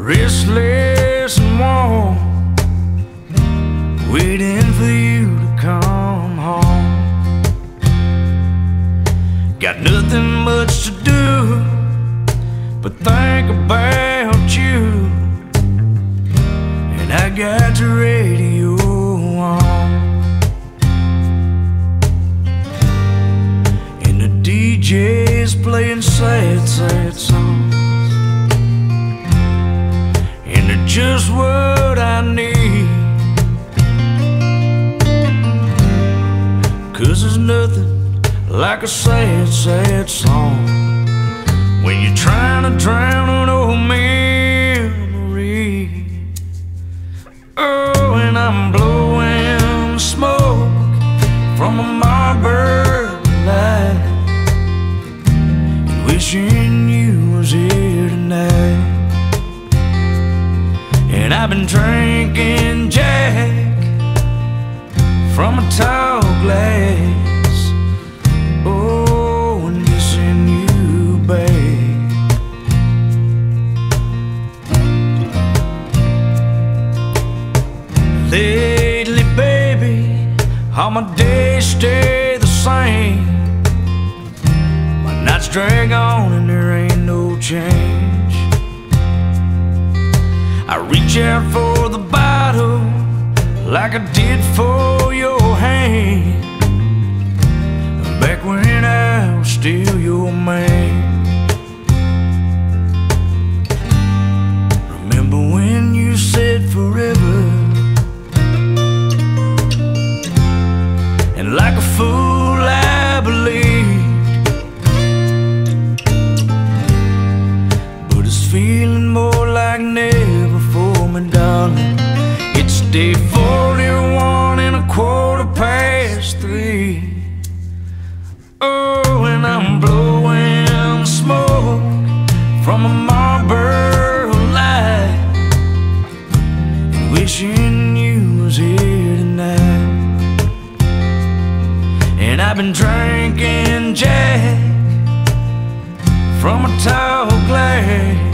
restless and warm, waiting for you to come home. Got nothing much to do but think about you, and I got the radio on, and the DJ's playing sad, sad songs, and they're just what I need. 'Cause there's nothing like a sad, sad song when you're trying to drown an old memory. Oh, and I'm blowing smoke from a Marlboro light and wishing you was here tonight. And I've been drinking Jack from a tall glass. Oh, and missing you, babe. Lately, baby, all my days stay the same. My nights drag on and there ain't no change. I reach out for the bottle like I did for your hand back when I was still your man. Remember when you said forever, and like a fool I believed, but it's feeling more like never for me, darling. It's day 41 and 3:15. Oh, and I'm blowing smoke from a Marlboro light and wishing you was here tonight. And I've been drinking Jack from a tall glass.